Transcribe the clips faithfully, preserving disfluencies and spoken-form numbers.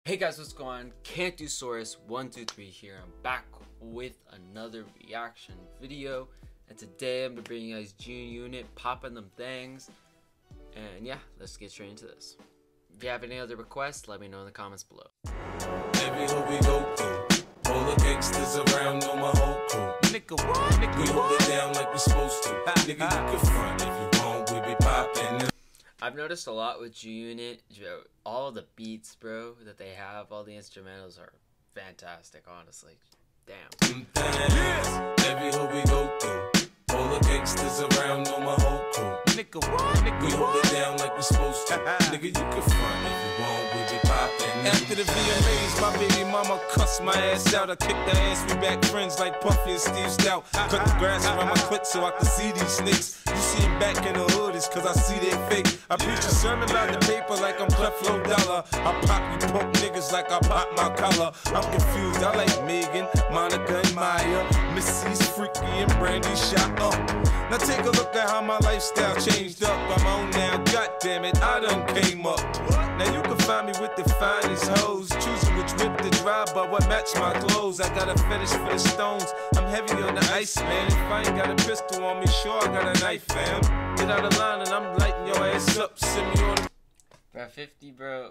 Hey guys, what's going on? Can't Do Saurus one two three here. I'm back with another reaction video, and today I'm gonna bring you guys G-Unit popping them things. And yeah, let's get straight into this. If you have any other requests, let me know in the comments below. Every hood we go through, all the gangsters around know my whole crew. Nigga, what? Nigga, we hold it down like we supposed to. Nigga, you can front if you want, we be poppin'. I've noticed a lot with G-Unit, all the beats, bro, that they have, all the instrumentals are fantastic, honestly. Damn. Yeah. Every hood we go through, all the gangsters around know my whole crew. Nigga, what? Nigga, we hold it down like we supposed to. Nigga, you can front if you want, we be poppin'. After the V M As, my baby mama cussed my ass out. I kicked the ass, we back friends like Puffy and Steve Stout. Cut the grass around my clit so I can see these snakes. You see it back in the hood, it's cause I see they fake. I preach a sermon about the paper like I'm Cleflo Dollar. I pop you punk niggas like I pop my collar. I'm confused, I like Megan, Monica and Maya, Missy's Freaky and Brandy shot up. Now take a look at how my lifestyle changed up. I'm on now, goddammit, I done came up. Now you can find me with the finest hoes, choosing which whip to drive by what match my clothes. I got a fetish for the stones, I'm heavy on the ice, man. If I ain't got a pistol on me, sure I got a knife, fam. Get out of line and I'm lighting your ass up. Send me on the Bro, fifty, bro.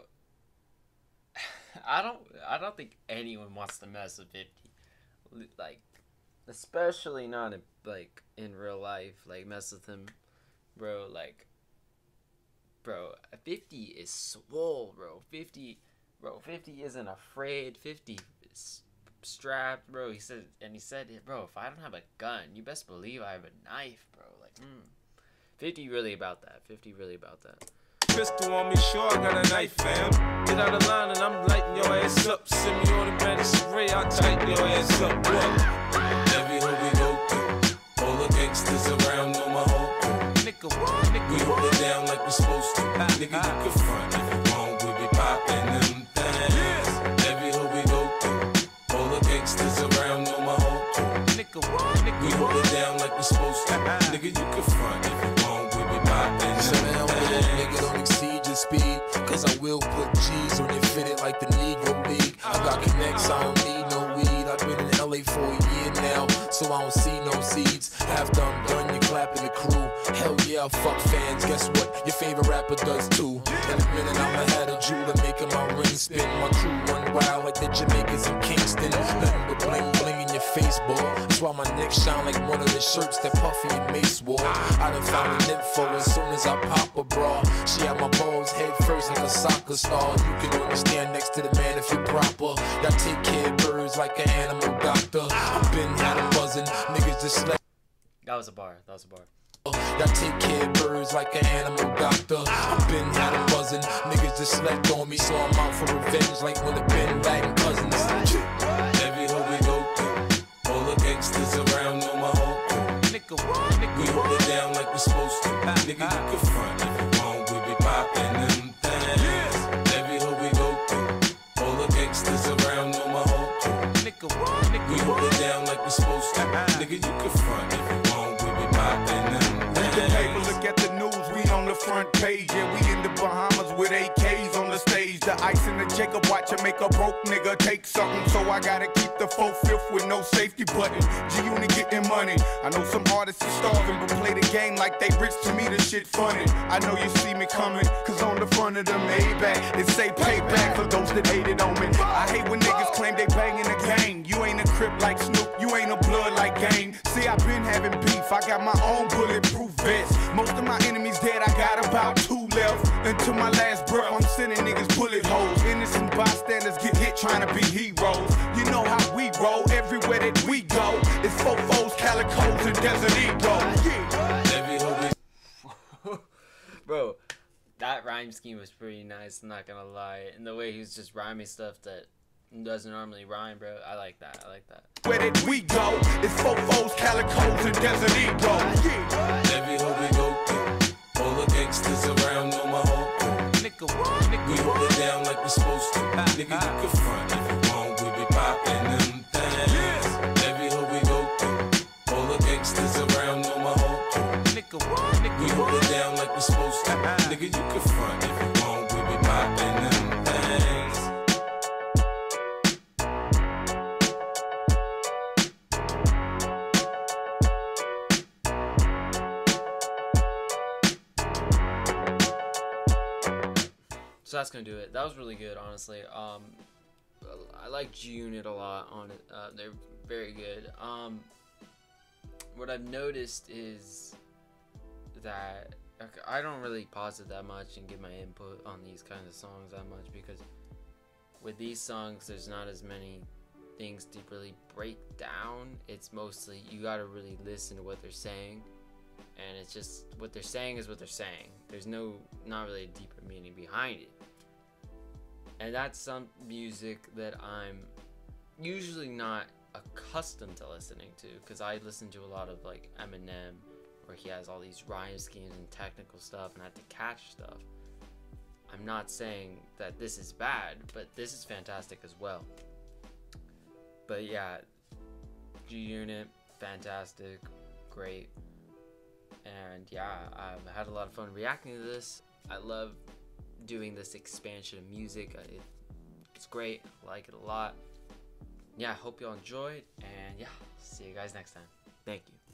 I don't, I don't think anyone wants to mess with fifty. Like, especially not in, like in real life. Like, mess with him, bro. Like, bro, fifty is swole, bro. fifty, bro. fifty isn't afraid. fifty is strapped, bro. He said, and he said, bro, if I don't have a gun, you best believe I have a knife, bro. Like, mm. fifty really about that. fifty really about that. Pistol on me, sure I got a knife, fam. Get out of line and I'm lighting your ass up. Send me automatic spray, I'll tighten your ass up. What? Every hood we go through, all the gangsters around know my whole crew. Nigga, what? Nigga, we hold it down like we supposed to. Nigga, you can front if you want, we be poppin' them things. Every hood we go through, all the gangsters around know my whole crew. Nigga, what? Nigga, we hold it down like we supposed to. Nigga, you can front if you want, we be poppin' them things. Nigga, don't exceed your speed, cause I will put G's on your fitted like the Negro League. I got connects, I don't need no weed. I've been in L A for a year now, so I don't see no seeds. After I'm done, you clapping the crew. Hell yeah, fuck fans, guess what? Your favorite rapper does too. In a minute, I'ma have a jeweler making my ring spin. My crew run wild like the Jamaicans in Kingston. Nothing but bling bling in your face, boy. That's why my neck shine like one of the shirts that Puffy and Mace wore. I done found an info as soon as I pop a bra. She had my balls head first like a soccer star. You can only stand next to the man if you're proper. Y'all take care of birds like an animal doctor. I've been had them buzzing, niggas just slept. That was a bar. That was a bar. Y'all take care of birds like an animal doctor. I've been had them buzzing, niggas just slept on me, so I'm out for revenge like when the Ben Laden cousins. Every hood we go through, all the gangsters around know my whole crew. Nigga, what? Nigga, we hold it down like we supposed to. Nigga, you can front if you want, we be poppin' them things. Every hood we go through, all the gangsters around know my whole crew. Nigga, what? Nigga, we hold it down like we supposed to. Nigga, you can front if you want, we be poppin' them things. Read the paper, look at the news, we on the front page. Yeah, we in the Bahamas with A Ks on the stage. The ice in the Jacob watch and make a broke nigga take something. So I gotta keep the four-fifth with no safety button. G-Unit getting money. I know some artists are starving, but play the game like they rich. To me, the shit funny. I know you see me coming, cause on the front of the Maybach, it say payback for those that hated on me. I hate when niggas claim they banging the game. You ain't a Crip like Snoop, you ain't a blood like Game. See, I been having beef, I got my own bulletproof vest. Most of my enemies dead, I got about two left. Until my last breath, I'm sending niggas bullet holes. Innocent bystanders get hit trying to be heroes. You know how we roll, everywhere that we go. It's fofos, calicos, and Desert Eagles. Yeah. Every hood we Bro, that rhyme scheme was pretty nice, I'm not gonna lie. And the way he was just rhyming stuff that doesn't normally rhyme, bro. I like that. I like that. Where did we go? It's fofos, calicos, and Desert Eagles. Yeah. Every hood we go through, all the gangsters around know my whole crew. Nigga, what? Nigga, we hold it down like we supposed to. Nigga, you can front if you want, we be poppin' them things. Every hood we go through, all the gangsters around know my whole crew. Nigga, what? Nigga, we hold it down like we supposed to. Nigga, you can front if you want, we be poppin' them things. so that's gonna do it. That was really good, honestly. Um, I like G-Unit a lot on it. Uh, they're very good. Um, what I've noticed is that okay, I don't really pause it that much and give my input on these kinds of songs that much, because with these songs, there's not as many things to really break down. It's mostly you gotta really listen to what they're saying, and it's just what they're saying is what they're saying. There's no not really a deeper meaning behind it, and that's some music that I'm usually not accustomed to listening to, because I listen to a lot of like Eminem, where he has all these rhyme schemes and technical stuff, and I have to catch stuff. I'm not saying that this is bad, but this is fantastic as well. But yeah, G-Unit, fantastic, great. And yeah, I've had a lot of fun reacting to this. I love doing this expansion of music. It, it's great, I like it a lot. Yeah, I hope you all enjoyed, and yeah, see you guys next time. Thank you.